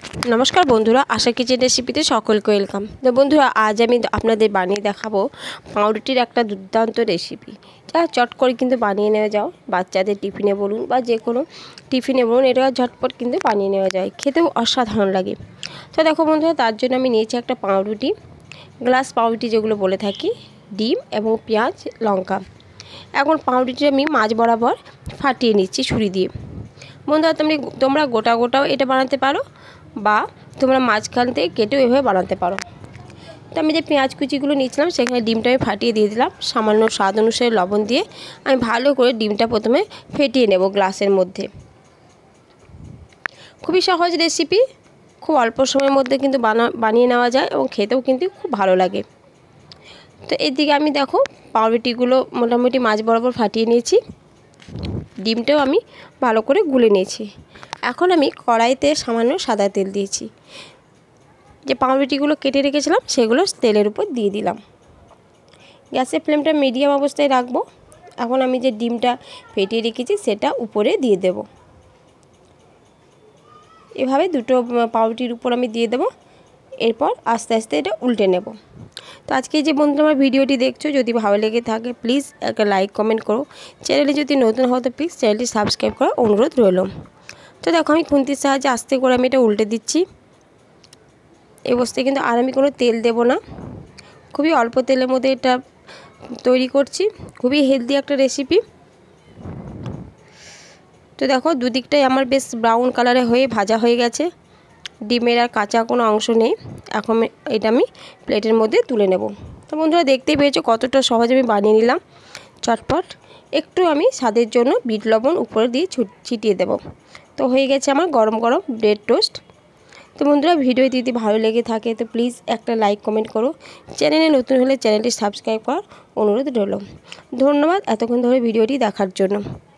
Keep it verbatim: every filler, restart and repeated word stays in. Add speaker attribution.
Speaker 1: नमस्कार बंधुरा आशा kitchen रेसिपिते सकलके welcome. तो बंधुरा आज आमी आपनादेर बानिये देखाबो पाउरुटिर एकटा दुर्दान्त रेसिपि जा चट करे किन्तु बानिये नेওয়া जाओ बाच्चादेर टिफिने बोलुन बा जे कोनो टिफिने बोलुन एटा झटपट किन्तु बानिये नेওয়া যায় खेतेও असाधारण लागे। तो देखो बंधुरा तार जोन्नो आमी निয়েছি একটা पाउरुटी ग्लास पाउरुटी जेगुलो बोले थाकी डिम एबं पेঁয়াজ लंका। এখন पाउरुटिटा आमी माछ बराबर फाटिয়ে নিচ্ছি ছুরি দিয়ে। बंधुरा তুমি তোমরা গোটা গোটাও এটা বানাতে পারো বা তোমরা মাঝখান থেকে কেটেও এভাবে বানাতে পারো। তো আমি যে পেঁয়াজ কুচিগুলো নিয়েছিলাম সেখানে ডিমটা আমি ফাটিয়ে দিয়ে দিলাম, সামান্য স্বাদ অনুসারে লবণ দিয়ে আমি ভালো করে ডিমটা প্রথমে ফেটিয়ে নেব গ্লাসের মধ্যে। খুবই সহজ রেসিপি, খুব অল্প সময়ের মধ্যে কিন্তু বানা বানিয়ে নেওয়া যায় এবং খেতেও কিন্তু খুব ভালো লাগে। তো এদিকে আমি দেখো পাউরুটিগুলো মোটামুটি মাছ বরাবর ফাটিয়ে নিয়েছি, ডিমটাও আমি ভালো করে গুলে নিয়েছি। এখন আমি কড়াইতে সামান্য সাদা তেল দিয়েছি, যে পাউরুটিগুলো কেটে রেখেছিলাম সেগুলো তেলের উপর দিয়ে দিলাম। গ্যাসের ফ্লেমটা মিডিয়াম অবস্থায় রাখবো। এখন আমি যে ডিমটা ফেটিয়ে রেখেছি সেটা উপরে দিয়ে দেব। এভাবে দুটো পাউরুটির উপর আমি দিয়ে দেব, এরপর আস্তে আস্তে এটা উল্টে নেব। তো আজকে যে বন্ধুরা আমার ভিডিওটি দেখছো যদি ভালো লেগে থাকে প্লিজ একটা লাইক কমেন্ট করো, চ্যানেলে যদি নতুন হও তো প্লিজ চ্যানেলটি সাবস্ক্রাইব করার অনুরোধ রইল। তো দেখো আমি খুন্তির সাহায্যে আস্তে করে আমি এটা উল্টে দিচ্ছি। এই অবস্থায় কিন্তু আর আমি কোনো তেল দেব না, খুবই অল্প তেলের মধ্যে এটা তৈরি করছি, খুবই হেলদি একটা রেসিপি। তো দেখো দুদিকটাই আমার বেশ ব্রাউন কালারে হয়ে ভাজা হয়ে গেছে, ডিমের আর কাঁচা কোনো অংশ নেই। এখন এটা আমি প্লেটের মধ্যে তুলে নেব। তো বন্ধুরা দেখতেই পেয়েছো কতটা সহজে আমি বানিয়ে নিলাম চটপট। একটু আমি স্বাদের জন্য বিট লবণ উপরে দিয়ে ছিটিয়ে দেব। তো হয়ে গেছে আমার গরম গরম ব্রেড টোস্ট। তো বন্ধুরা ভিডিও যদি ভালো লেগে থাকে তো প্লিজ একটা লাইক কমেন্ট করো, চ্যানেলে নতুন হলে চ্যানেলটি সাবস্ক্রাইব করার অনুরোধ রইল। ধন্যবাদ এতক্ষণ ধরে ভিডিওটি দেখার জন্য।